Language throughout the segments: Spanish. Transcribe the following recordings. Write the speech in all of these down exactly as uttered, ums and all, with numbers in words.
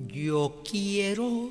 Yo quiero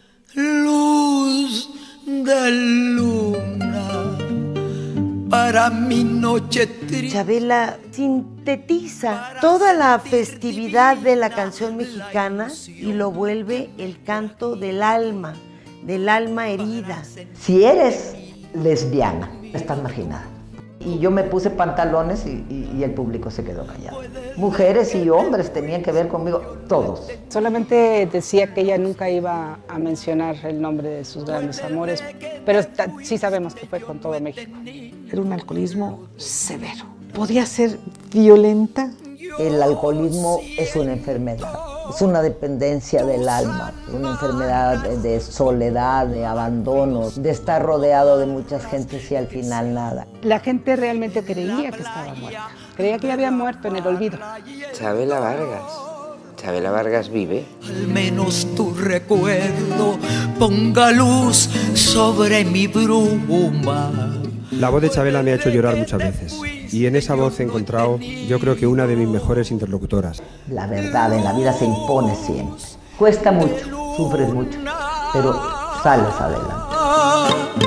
luz de luna para mi noche triste. Chabela sintetiza toda la festividad de la canción mexicana y lo vuelve el canto del alma, del alma herida. Si eres lesbiana, estás marginada. Y yo me puse pantalones y, y, y el público se quedó callado. Mujeres y hombres tenían que ver conmigo, todos. Solamente decía que ella nunca iba a mencionar el nombre de sus grandes amores, pero sí sabemos que fue con todo México. Era un alcoholismo severo. Podía ser violenta. El alcoholismo es una enfermedad, es una dependencia del alma, una enfermedad de, de soledad, de abandono, de estar rodeado de muchas gentes y al final nada. La gente realmente creía que estaba muerta, creía que ella había muerto en el olvido. Chabela Vargas, Chabela Vargas vive. Al menos tu recuerdo ponga luz sobre mi bruma. La voz de Chabela me ha hecho llorar muchas veces y en esa voz he encontrado, yo creo que una de mis mejores interlocutoras. La verdad en la vida se impone siempre. Cuesta mucho, sufres mucho, pero sales adelante.